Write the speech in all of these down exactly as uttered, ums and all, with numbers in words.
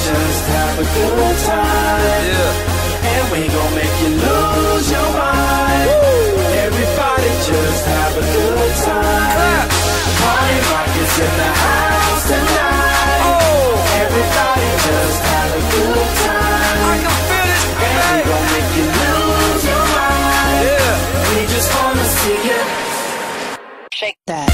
just have a good time. Yeah. And we gon' make you lose your mind. Woo. Everybody just have a good time. Party rock is in the house tonight. Oh. Everybody just have a good time. I can feel it, baby. And we gon' make you lose your mind. Yeah. We just wanna see you shake that.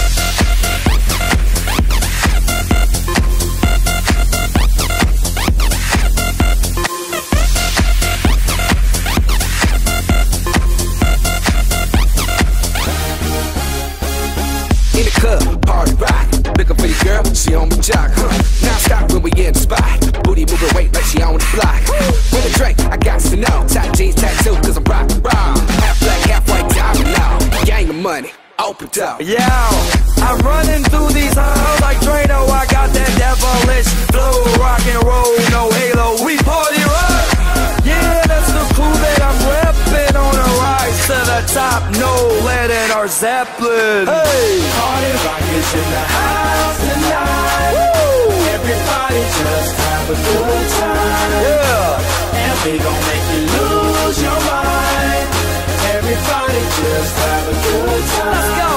In the club, party rock. Looking for your girl, she on the jock, huh? Now stop when we in the spot. Booty moving weight like she on the block. With a drink, I got to know. Tight jeans, tattoo, cause I'm rock raw. Half black, half white, diamond now. Gang of money, open up. Yo, I'm running through these halls like Drano. I got that devilish flow. Rock and roll, no halo. We party rock. Yeah, that's the crew that I'm reppin'. On a rise to the top, no lead in our Zeppelin. Hey, party rock is in the house tonight. Woo. Everybody just have a good time. Yeah, and we gon' make you lose your mind. Everybody just have a good time. Let's go.